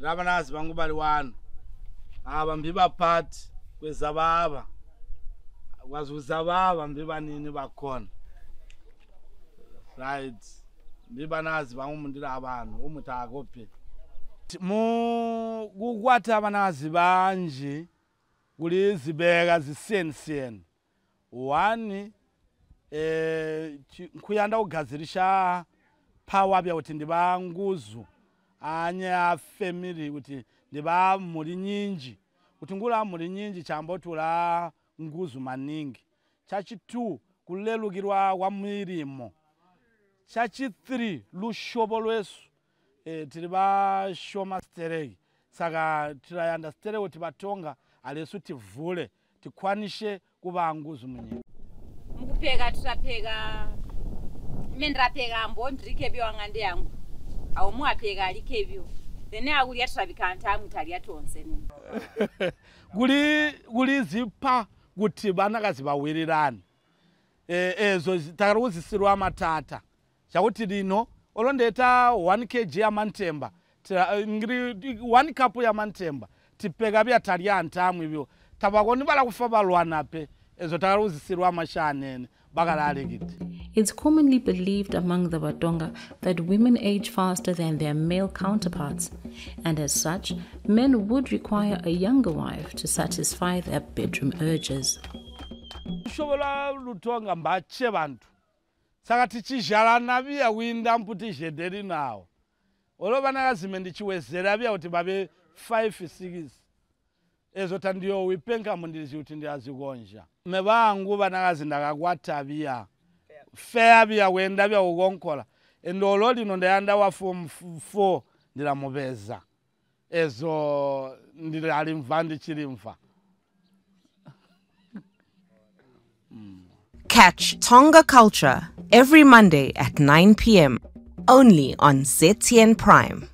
Rabanazi bangu bali wanu. Aba mbiba part kwezababa. Wazuzababa mbiba nini bakhona. Right. Mbiba nazi bangu mundira abantu umutakope. Mu kukwata abanazi banje kuli zibeka zisenseni. One kuyanda ugazirisha power bya kuti ndiba nguzu anya family kuti ndiba muri nyinji kuti ngula muri nyinji chambotula nguzu maningi. Chachi 2 kulelukirwa kwa mirimo. Chachi 3 lushobo lwesu tiliba shoma sterei saka tilayanda stereo tibatonga alesu tivule tikwanishe kuba nguzu munye. Mukupeka tutapeka mendrapeka mbondrikebyo wangande yangu au muapeka alikebyo thene akulia tutabikanta mutalia tonse nini. Guli zipa kuti banakazi bawirirani ezo takaruzisirwa matata chakuti lino olondeta 1 kg ya mantemba ngiri 1 cup ya mantemba tipeka bya talia antamwe byo tabakoni bala kufa balwanape ezo takaruzisirwa mashanene bakalalikiti. It's commonly believed among the baTonga that women age faster than their male counterparts, and as such, men would require a younger wife to satisfy their bedroom urges. Shobola lutonga mbache bantu saka tichijala nabiya winda mputi jederi nawo oloba nakazime ndichiwezera bya kuti babe 5-6 ezo tandiyo wipenka mundizi kuti ndiazikonja mebangu banakazi ndakakwata bya fair bya wenda bya ukonkola endolo lino ndayanda wa form 4 ndilamubeza ezo ndilalimva ndichilimva. Catch Tonga Culture every Monday at 9 p.m. only on ZTN Prime.